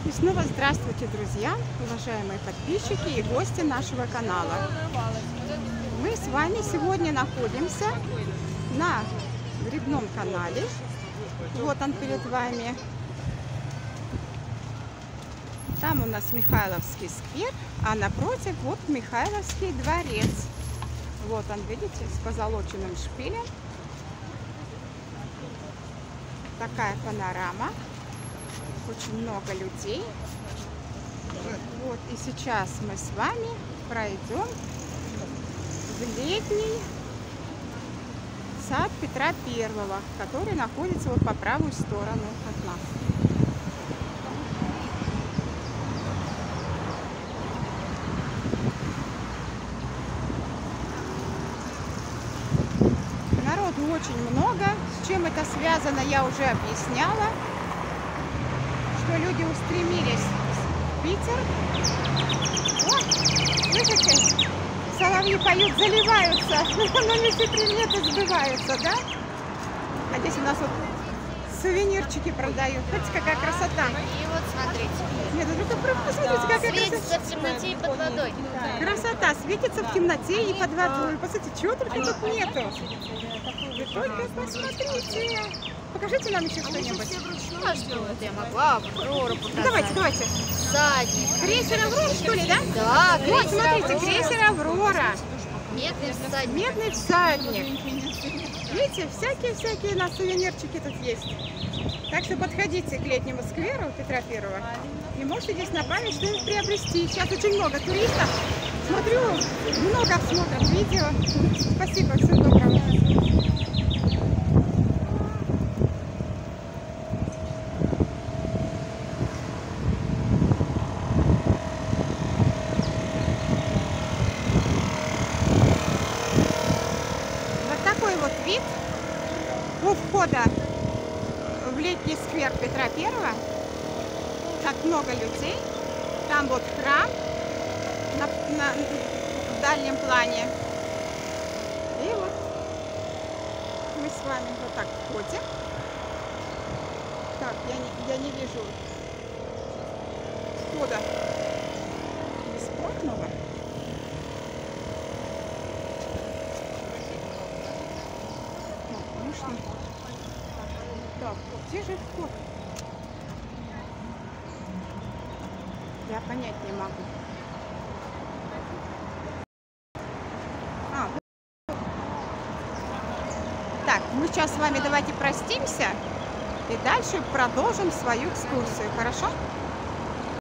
И снова здравствуйте, друзья, уважаемые подписчики и гости нашего канала. Мы с вами сегодня находимся на грибном канале. Вот он перед вами. Там у нас Михайловский сквер, а напротив вот Михайловский дворец. Вот он, видите, с позолоченным шпилем. Такая панорама. Очень много людей. Вот, и сейчас мы с вами пройдем в летний сад Петра Первого, который находится вот по правую сторону от нас. Народу очень много. С чем это связано, я уже объясняла. Что люди устремились в Питер. О, слышите? Соловьи поют, заливаются, но не все приметы сбываются, да? А здесь у нас вот сувенирчики продают. Смотрите, какая красота. И вот смотрите. Нет, ну только посмотрите, какая Светится красота. в темноте и под водой. Красота светится в темноте и под водой. Посмотрите, чего только тут нету. Вы только посмотрите. Покажите нам еще что-нибудь. Ну, а что вот я могла Аврору показать. Давайте. Всадник. Крейсер Аврора, что ли, да? Да, Вот, крейсер смотрите, Аврора. крейсер Аврора. Медный всадник. Медный всадник. Видите, всякие у нас сувенирчики тут есть. Так что подходите к летнему скверу Петра Первого и можете здесь на память что-нибудь приобрести. Сейчас очень много туристов. Смотрю, много смотрят видео. Спасибо, всего доброго. Вот вид у входа в летний сквер Петра Первого. Так много людей. Там вот храм в дальнем плане. И вот мы с вами вот так входим. Так, я не вижу входа бесплатного. Так, где же вход? Я понять не могу. Так, мы сейчас с вами давайте простимся и дальше продолжим свою экскурсию, хорошо?